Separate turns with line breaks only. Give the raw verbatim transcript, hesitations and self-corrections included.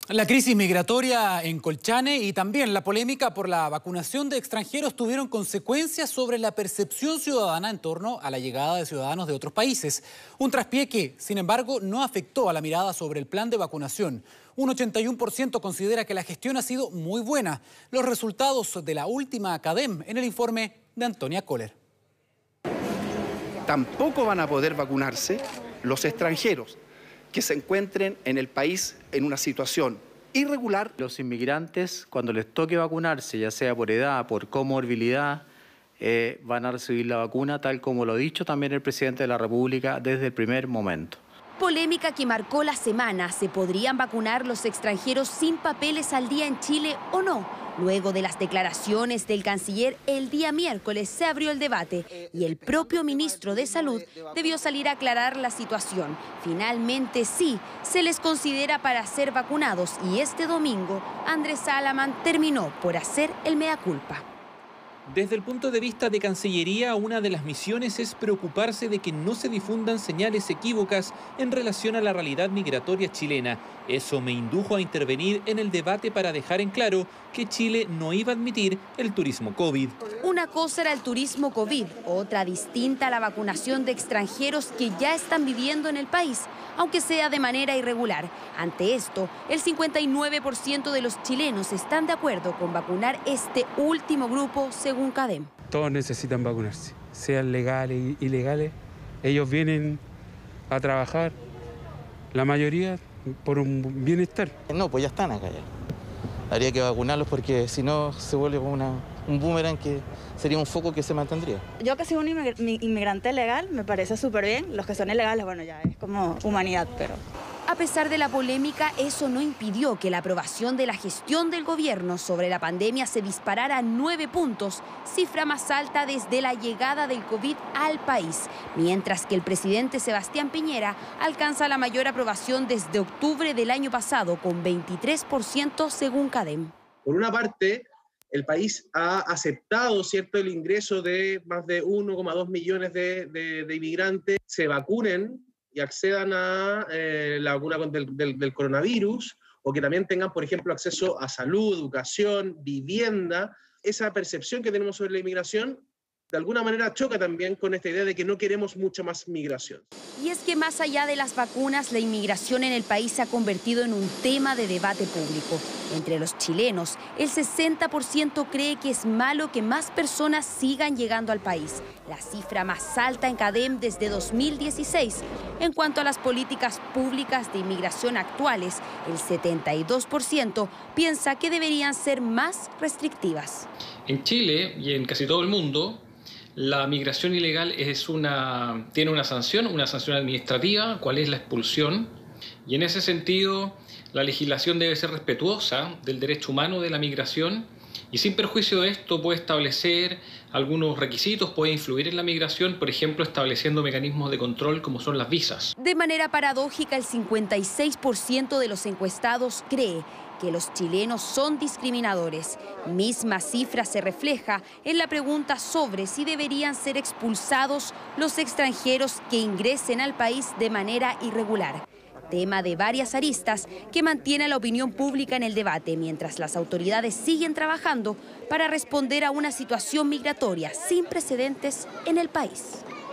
La crisis migratoria en Colchane y también la polémica por la vacunación de extranjeros tuvieron consecuencias sobre la percepción ciudadana en torno a la llegada de ciudadanos de otros países. Un traspié que, sin embargo, no afectó a la mirada sobre el plan de vacunación. Un ochenta y uno por ciento considera que la gestión ha sido muy buena. Los resultados de la última CADEM en el informe de Antonia Kohler.
Tampoco van a poder vacunarse los extranjeros que se encuentren en el país en una situación irregular.
Los inmigrantes, cuando les toque vacunarse, ya sea por edad, por comorbilidad, eh, van a recibir la vacuna, tal como lo ha dicho también el presidente de la República desde el primer momento.
Polémica que marcó la semana. ¿Se podrían vacunar los extranjeros sin papeles al día en Chile o no? Luego de las declaraciones del canciller, el día miércoles se abrió el debate y el propio ministro de Salud debió salir a aclarar la situación. Finalmente sí, se les considera para ser vacunados y este domingo Andrés Salaman terminó por hacer el mea culpa.
Desde el punto de vista de Cancillería, una de las misiones es preocuparse de que no se difundan señales equívocas en relación a la realidad migratoria chilena. Eso me indujo a intervenir en el debate para dejar en claro que Chile no iba a admitir el turismo COVID.
Una cosa era el turismo COVID, otra distinta a la vacunación de extranjeros que ya están viviendo en el país, aunque sea de manera irregular. Ante esto, el cincuenta y nueve por ciento de los chilenos están de acuerdo con vacunar este último grupo, según CADEM.
Todos necesitan vacunarse, sean legales, ilegales. Ellos vienen a trabajar, la mayoría por un bienestar.
No, pues ya están acá ya. Habría que vacunarlos porque si no se vuelve como una, un boomerang que sería un foco que se mantendría.
Yo que soy un inmigrante legal me parece súper bien. Los que son ilegales, bueno, ya es como humanidad, pero...
A pesar de la polémica, eso no impidió que la aprobación de la gestión del gobierno sobre la pandemia se disparara a nueve puntos, cifra más alta desde la llegada del COVID al país, mientras que el presidente Sebastián Piñera alcanza la mayor aprobación desde octubre del año pasado, con veintitrés por ciento según CADEM.
Por una parte, el país ha aceptado, ¿cierto?, el ingreso de más de uno coma dos millones de, de, de inmigrantes, se vacunen y accedan a eh, la vacuna del, del, del coronavirus, o que también tengan, por ejemplo, acceso a salud, educación, vivienda. Esa percepción que tenemos sobre la inmigración, de alguna manera choca también con esta idea de que no queremos mucha más migración.
Y es que más allá de las vacunas, la inmigración en el país se ha convertido en un tema de debate público. Entre los chilenos, el sesenta por ciento cree que es malo que más personas sigan llegando al país, la cifra más alta en CADEM desde dos mil dieciséis. En cuanto a las políticas públicas de inmigración actuales, el setenta y dos por ciento piensa que deberían ser más restrictivas.
En Chile y en casi todo el mundo, la migración ilegal es una, tiene una sanción, una sanción administrativa, cuál es la expulsión, y en ese sentido la legislación debe ser respetuosa del derecho humano de la migración y sin perjuicio de esto puede establecer algunos requisitos, puede influir en la migración, por ejemplo estableciendo mecanismos de control como son las visas.
De manera paradójica, el cincuenta y seis por ciento de los encuestados cree que los chilenos son discriminadores. Misma cifra se refleja en la pregunta sobre si deberían ser expulsados los extranjeros que ingresen al país de manera irregular. Tema de varias aristas que mantiene a la opinión pública en el debate, mientras las autoridades siguen trabajando para responder a una situación migratoria sin precedentes en el país.